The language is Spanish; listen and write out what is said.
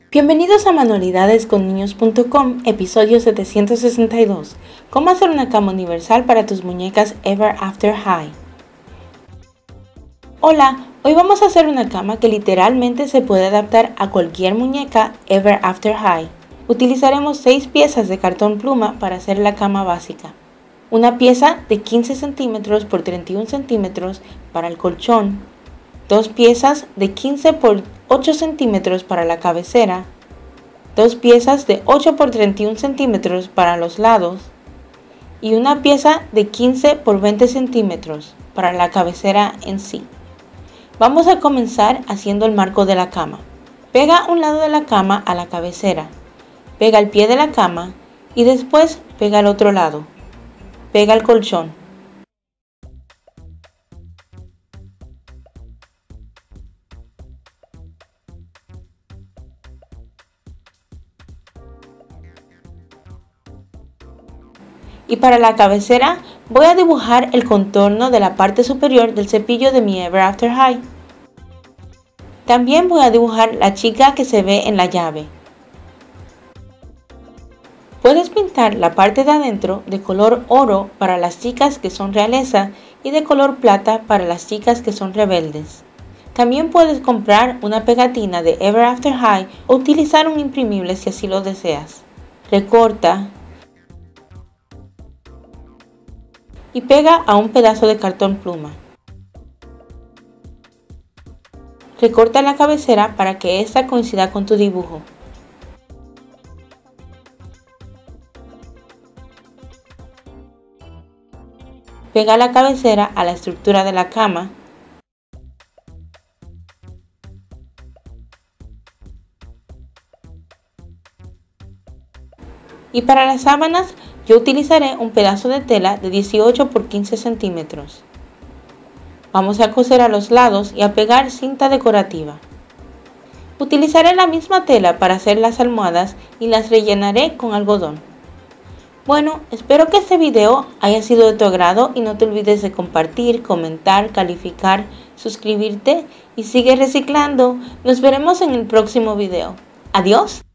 Bienvenidos a manualidadesconniños.com, episodio 762. ¿Cómo hacer una cama universal para tus muñecas Ever After High? Hola, hoy vamos a hacer una cama que literalmente se puede adaptar a cualquier muñeca Ever After High. Utilizaremos 6 piezas de cartón pluma para hacer la cama básica. Una pieza de 15 centímetros por 31 centímetros para el colchón. 2 piezas de 15 por 8 centímetros para la cabecera, 2 piezas de 8 por 31 centímetros para los lados y una pieza de 15 por 20 centímetros para la cabecera en sí. Vamos a comenzar haciendo el marco de la cama. Pega un lado de la cama a la cabecera, pega el pie de la cama y después pega el otro lado. Pega el colchón. Y para la cabecera voy a dibujar el contorno de la parte superior del cepillo de mi Ever After High. También voy a dibujar la chica que se ve en la llave. Puedes pintar la parte de adentro de color oro para las chicas que son realeza y de color plata para las chicas que son rebeldes. También puedes comprar una pegatina de Ever After High o utilizar un imprimible si así lo deseas. Recorta y pega a un pedazo de cartón pluma. Recorta la cabecera para que ésta coincida con tu dibujo. Pega la cabecera a la estructura de la cama. Y para las sábanas yo utilizaré un pedazo de tela de 18 por 15 centímetros. Vamos a coser a los lados y a pegar cinta decorativa. Utilizaré la misma tela para hacer las almohadas y las rellenaré con algodón. Bueno, espero que este video haya sido de tu agrado y no te olvides de compartir, comentar, calificar, suscribirte y sigue reciclando. Nos veremos en el próximo video. Adiós.